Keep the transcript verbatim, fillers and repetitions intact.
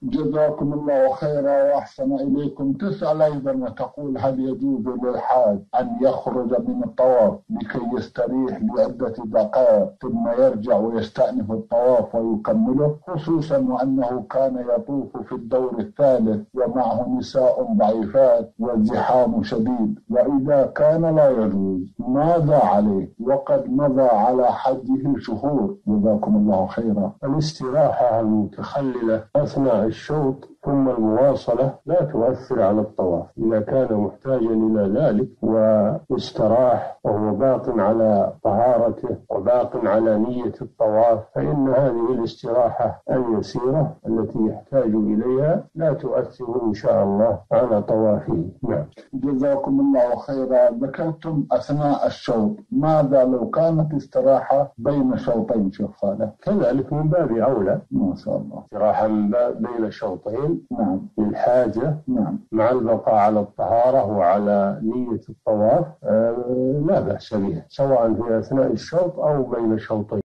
جزاكم الله خيرا وأحسن إليكم. تسأل أيضا وتقول: هل يجوز للحاج أن يخرج من الطواف لكي يستريح لعدة دقائق ثم يرجع ويستأنف الطواف ويكمله، خصوصا وأنه كان يطوف في الدور الثالث ومعه نساء ضعيفات والزحام شديد، وإذا كان لا يجوز ماذا عليه وقد مضى على حجه شهور؟ جزاكم الله خيرا. الاستراحة المتخللة أثناء الشوط ثم المواصلة لا تؤثر على الطواف. إذا كان محتاجا إلى ذلك واستراح وهو باق على طهارته وباق على نية الطواف، فإن هذه الاستراحة اليسيرة التي يحتاج إليها لا تؤثر إن شاء الله على طوافه. نعم. جزاكم الله خيرا. ذكرتم أثناء الشوط، ماذا لو كانت استراحة بين شوطين شيخ صالح؟ كذلك من باب أولى ما شاء الله، استراحة بين شوطين نعم للحاجة، نعم، مع البقاء على الطهارة وعلى نية الطواف، آه لا بأس بها، سواء في أثناء الشوط أو بين شوطين.